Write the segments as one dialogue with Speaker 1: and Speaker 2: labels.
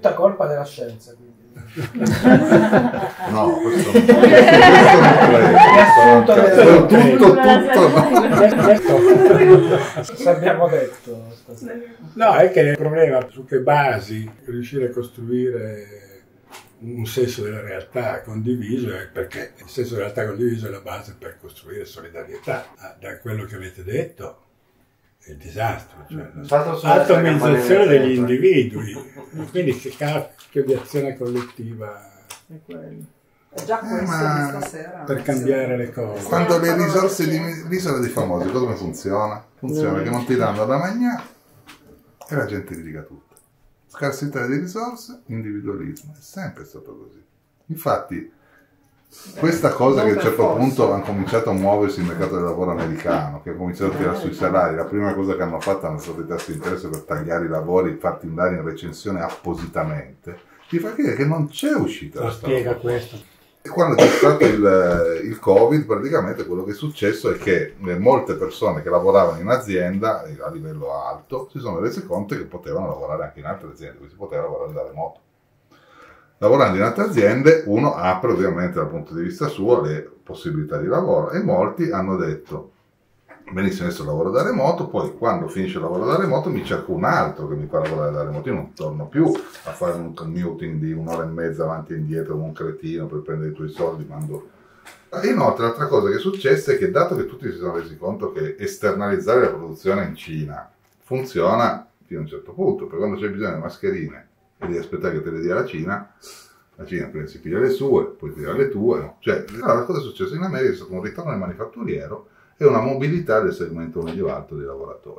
Speaker 1: tutta colpa della scienza, quindi.
Speaker 2: No, questo
Speaker 1: Tutto abbiamo detto.
Speaker 3: No, è che il problema su che basi riuscire a costruire un senso della realtà condiviso è perché il senso della realtà condiviso è la base per costruire solidarietà. Da quello che avete detto è il disastro, cioè l'atomizzazione degli individui, quindi che cacchio di azione collettiva
Speaker 4: È quello. È già questo di stasera.
Speaker 3: per cambiare le cose.
Speaker 2: quando le risorse di l'isola dei famosi, come funziona? Funziona che non ti danno da mangiare e la gente litiga tutto. Scarsità di risorse, individualismo, è sempre stato così. Infatti, questa cosa che a un certo punto ha cominciato a muoversi il mercato del lavoro americano, che ha cominciato a tirare sui salari, la prima cosa che hanno fatto hanno stato i tassi di interesse per tagliare i lavori e farti andare in recensione appositamente, ti fa credere che non c'è uscita.
Speaker 3: Lo spiega questo.
Speaker 2: E quando c'è stato il Covid, praticamente quello che è successo è che molte persone che lavoravano in azienda a livello alto si sono rese conto che potevano lavorare anche in altre aziende, quindi si poteva lavorare da remoto. Lavorando in altre aziende uno apre ovviamente dal punto di vista suo le possibilità di lavoro e molti hanno detto benissimo, adesso lavoro da remoto, poi quando finisce il lavoro da remoto mi cerco un altro che mi fa lavorare da remoto, io non torno più a fare un commuting di 1 ora e mezza avanti e indietro come un cretino per prendere i tuoi soldi, mando. E inoltre l'altra cosa che è successa è che dato che tutti si sono resi conto che esternalizzare la produzione in Cina funziona fino a un certo punto, perché quando c'è bisogno di mascherine e devi aspettare che te le dia la Cina prima si piglia le sue, poi tira le tue, no? Cioè, allora cosa è successo in America? È stato un ritorno al manifatturiero e una mobilità del segmento medio-alto dei lavoratori,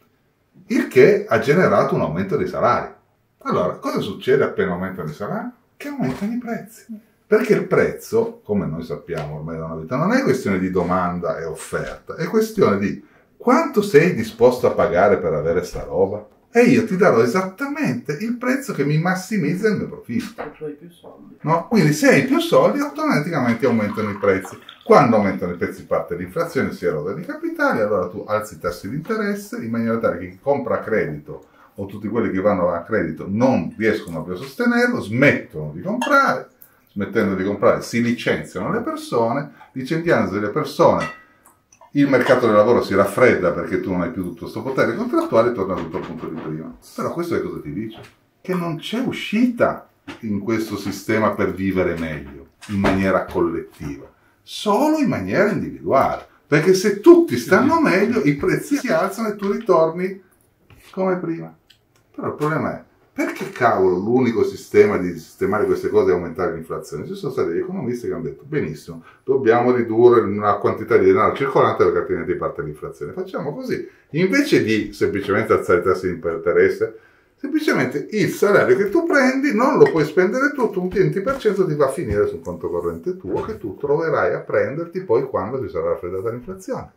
Speaker 2: il che ha generato un aumento dei salari. Allora, cosa succede appena aumentano i salari? Che aumentano i prezzi. Perché il prezzo, come noi sappiamo ormai da una vita, non è questione di domanda e offerta, è questione di quanto sei disposto a pagare per avere sta roba. E io ti darò esattamente il prezzo che mi massimizza il mio profitto.
Speaker 4: Tu hai più soldi.
Speaker 2: No? Quindi se hai più soldi automaticamente aumentano i prezzi. Quando aumentano i prezzi parte l'inflazione, si eroda i capitali, allora tu alzi i tassi di interesse in maniera tale che chi compra a credito o tutti quelli che vanno a credito non riescono più a sostenerlo, smettono di comprare, smettendo di comprare si licenziano le persone, licenziandosi le persone il mercato del lavoro si raffredda perché tu non hai più tutto questo potere contrattuale e torna tutto al punto di prima. Però questo che cosa ti dice? Che non c'è uscita in questo sistema per vivere meglio, in maniera collettiva, solo in maniera individuale. Perché se tutti stanno meglio, i prezzi si alzano e tu ritorni come prima. Però il problema è, perché cavolo l'unico sistema di sistemare queste cose è aumentare l'inflazione? Ci sono stati degli economisti che hanno detto, benissimo, dobbiamo ridurre la quantità di denaro circolante perché altrimenti parte l'inflazione. Facciamo così. Invece di semplicemente alzare i tassi di interesse, semplicemente il salario che tu prendi non lo puoi spendere tutto, un 20% ti va a finire sul conto corrente tuo che tu troverai a prenderti poi quando ti sarà raffreddata l'inflazione.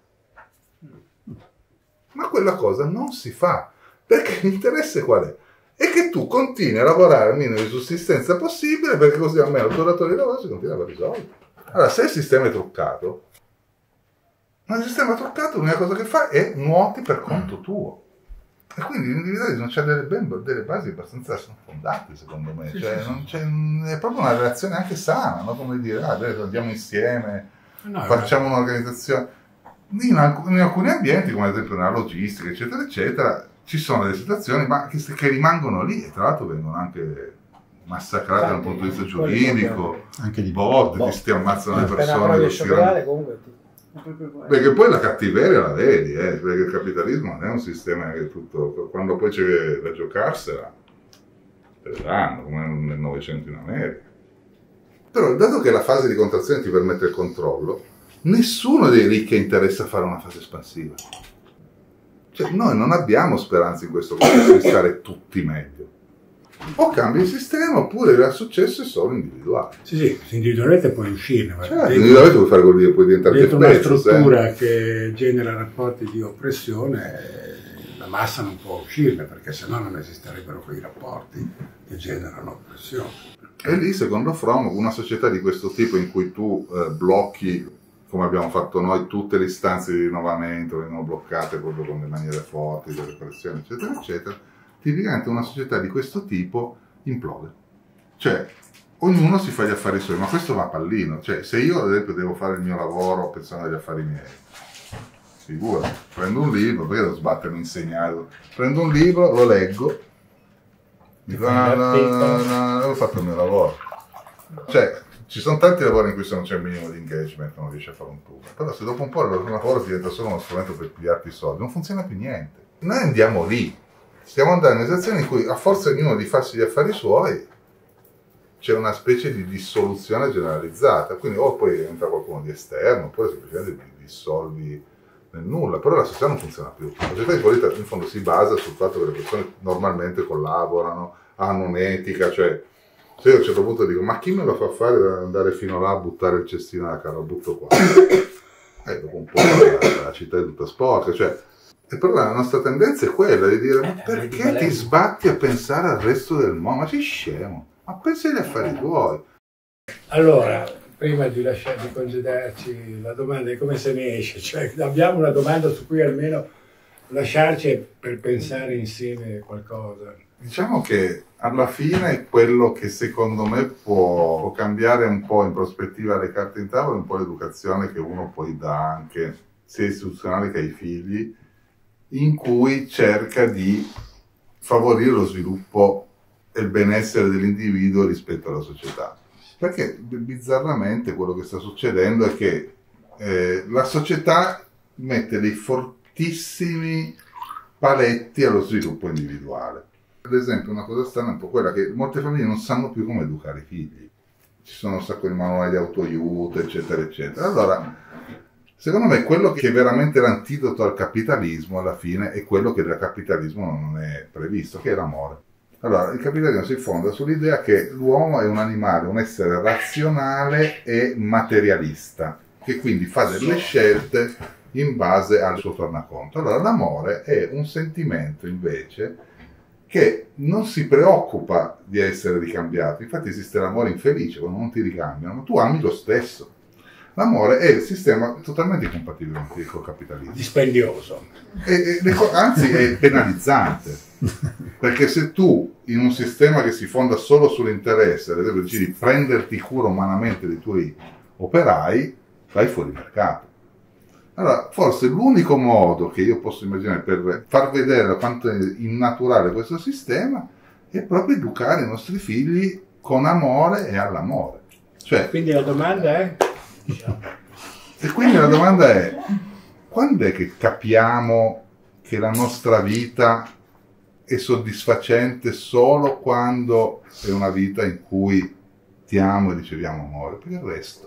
Speaker 2: Ma quella cosa non si fa, perché l'interesse qual è? E che tu continui a lavorare al minimo di sussistenza possibile perché così almeno il tuo datore di lavoro si continua a avere i soldi. Allora, se il sistema è truccato, l'unica cosa che fa è nuoti per conto tuo. E quindi l'individualismo c'ha delle basi abbastanza fondate, secondo me. Cioè, non c'è, è proprio una relazione anche sana, no? Come dire, andiamo insieme, facciamo un'organizzazione. In alcuni ambienti, come ad esempio nella logistica, eccetera, eccetera, ci sono delle situazioni che rimangono lì e tra l'altro vengono anche massacrate dal punto di vista giuridico, anche di botte, ti ammazzano le persone perché poi la cattiveria la vedi, perché il capitalismo non è un sistema che tutto, quando poi c'è da giocarsela vedranno, come nel Novecento in America. Però dato che la fase di contrazione ti permette il controllo, nessuno dei ricchi interessa fare una fase espansiva. Cioè, noi non abbiamo speranza in questo contesto di stare tutti meglio. O cambi il sistema oppure il successo è solo individuale.
Speaker 3: Sì, individualmente puoi uscirne.
Speaker 2: Certo, individualmente puoi fare quello che puoi diventare
Speaker 3: dentro una struttura che genera rapporti di oppressione, la massa non può uscirne perché sennò non esisterebbero quei rapporti che generano oppressione.
Speaker 2: E lì, secondo Fromm, una società di questo tipo in cui tu blocchi, come abbiamo fatto noi, tutte le istanze di rinnovamento vengono bloccate proprio con le maniere forti, delle pressioni, eccetera, eccetera, tipicamente una società di questo tipo implode. Cioè, ognuno si fa gli affari suoi, ma questo va a pallino. Cioè, se io ad esempio devo fare il mio lavoro pensando agli affari miei, figura, prendo un libro, perché devo sbattermi insegnare? Prendo un libro, lo leggo, dico, ho fatto il mio lavoro. Cioè, ci sono tanti lavori in cui se non c'è il minimo di engagement non riesci a fare un tubo. Però se dopo un po' il lavoro diventa solo uno strumento per pigliarti i soldi, non funziona più niente. Noi andiamo lì, stiamo andando in una situazione in cui a forza ognuno di farsi gli affari suoi c'è una specie di dissoluzione generalizzata, quindi o poi entra qualcuno di esterno, oppure semplicemente ti dissolvi nel nulla, però la società non funziona più. La società di politica in fondo si basa sul fatto che le persone normalmente collaborano, hanno un'etica, cioè se io a un certo punto dico ma chi me lo fa fare da andare fino là a buttare il cestino alla cara, lo butto qua. Dopo un po' la città è tutta sporca, cioè, e però la nostra tendenza è quella di dire ma perché ti sbatti a pensare al resto del mondo? Ma sei scemo, ma pensi agli affari tuoi.
Speaker 3: Allora, prima di concederci la domanda di come se ne esce, cioè abbiamo una domanda su cui almeno lasciarci per pensare insieme qualcosa.
Speaker 2: Diciamo che alla fine quello che secondo me può cambiare un po' in prospettiva le carte in tavola è un po' l'educazione che uno poi dà anche sia istituzionale che ai figli, in cui cerca di favorire lo sviluppo e il benessere dell'individuo rispetto alla società. Perché bizzarramente quello che sta succedendo è che la società mette dei fortissimi paletti allo sviluppo individuale. Ad esempio una cosa strana è un po' quella che molte famiglie non sanno più come educare i figli. Ci sono un sacco di manuali di autoaiuto, eccetera, eccetera. Allora, secondo me quello che è veramente l'antidoto al capitalismo alla fine è quello che dal capitalismo non è previsto, che è l'amore. Allora, il capitalismo si fonda sull'idea che l'uomo è un animale, un essere razionale e materialista, che quindi fa delle scelte in base al suo tornaconto. Allora, l'amore è un sentimento invece che non si preoccupa di essere ricambiato. Infatti esiste l'amore infelice, quando non ti ricambiano, ma tu ami lo stesso. L'amore è il sistema totalmente incompatibile con il capitalismo.
Speaker 3: Dispendioso.
Speaker 2: Anzi è penalizzante. Perché se tu in un sistema che si fonda solo sull'interesse, ad esempio decidi di prenderti cura umanamente dei tuoi operai, vai fuori mercato. Allora, forse l'unico modo che io posso immaginare per far vedere quanto è innaturale questo sistema è proprio educare i nostri figli con amore e all'amore. Cioè,
Speaker 3: quindi la domanda è?
Speaker 2: E quindi la domanda è, quando è che capiamo che la nostra vita è soddisfacente solo quando è una vita in cui ti amo e riceviamo amore? Per il resto,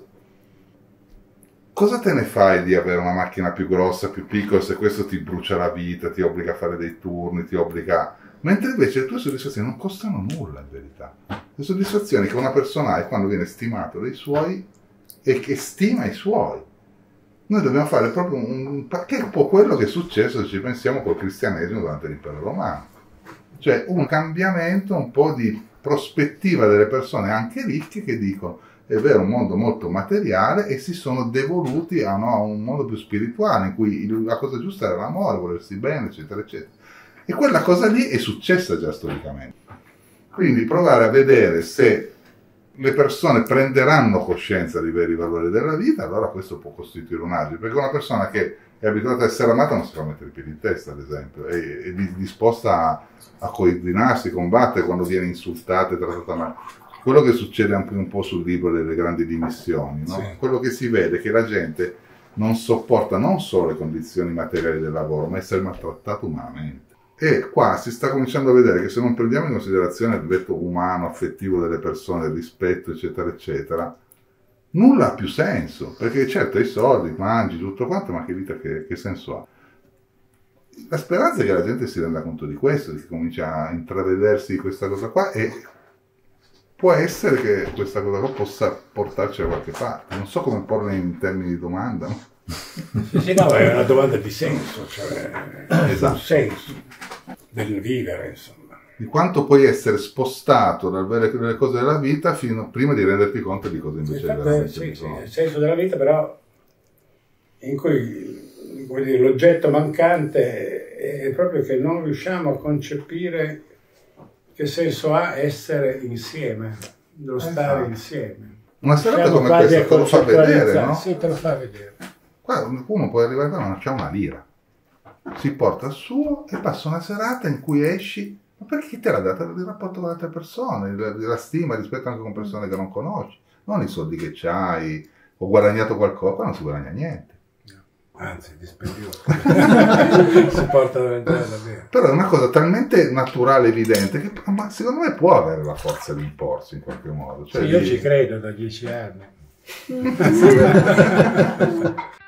Speaker 2: cosa te ne fai di avere una macchina più grossa, più piccola, se questo ti brucia la vita, ti obbliga a fare dei turni, ti obbliga... Mentre invece le tue soddisfazioni non costano nulla in verità. Le soddisfazioni che una persona ha è quando viene stimato dai suoi e che stima i suoi. Noi dobbiamo fare proprio che è un po' quello che è successo, se ci pensiamo, col cristianesimo durante l'impero romano. Cioè un cambiamento, un po' di prospettiva delle persone anche ricche che dicono è vero, un mondo molto materiale, e si sono devoluti a un mondo più spirituale in cui la cosa giusta era l'amore, volersi bene, eccetera, eccetera. E quella cosa lì è successa già storicamente. Quindi provare a vedere se le persone prenderanno coscienza dei veri valori della vita, allora questo può costituire un agio, perché una persona che è abituata a essere amata non si fa mettere i piedi in testa, ad esempio, è disposta a coordinarsi, combattere quando viene insultata e trattata male. Quello che succede anche un po' sul libro delle grandi dimissioni, no? Sì. Quello che si vede è che la gente non sopporta non solo le condizioni materiali del lavoro, ma essere maltrattato umanamente. E qua si sta cominciando a vedere che se non prendiamo in considerazione il vetto umano, affettivo delle persone, il rispetto, eccetera, eccetera, nulla ha più senso, perché certo hai soldi, mangi, tutto quanto, ma che vita, che senso ha? La speranza è che la gente si renda conto di questo, che comincia a intravedersi questa cosa qua, e può essere che questa cosa qua possa portarci da qualche parte. Non so come porla in termini di domanda, no?
Speaker 3: Sì, no, è una domanda di senso, cioè
Speaker 2: esatto.
Speaker 3: Senso del vivere, insomma.
Speaker 2: Di quanto puoi essere spostato dal vedere le cose della vita prima di renderti conto di cosa invece è veramente bisogno.
Speaker 3: Sì, il senso della vita, però in cui, come dire, l'oggetto mancante è proprio che non riusciamo a concepire che senso ha essere insieme, lo stare insieme.
Speaker 2: Una serata
Speaker 3: Siamo
Speaker 2: come
Speaker 3: quasi
Speaker 2: questa
Speaker 3: a
Speaker 2: te lo fa vedere,
Speaker 3: concettualizzare.
Speaker 2: no?
Speaker 3: Sì, te lo fa vedere.
Speaker 2: Qua uno può arrivare qua e non c'è una lira. Si porta il suo e passa una serata in cui esci. Ma perché te l'ha data il rapporto con altre persone, la stima rispetto anche con persone che non conosci, non i soldi che c'hai, ho guadagnato qualcosa, qua non si guadagna niente.
Speaker 3: Anzi, dispendioso. Si porta davvero.
Speaker 2: Però è una cosa talmente naturale, evidente, che ma secondo me può avere la forza di imporsi in qualche modo. Cioè,
Speaker 3: Sì, io ci credo da 10 anni.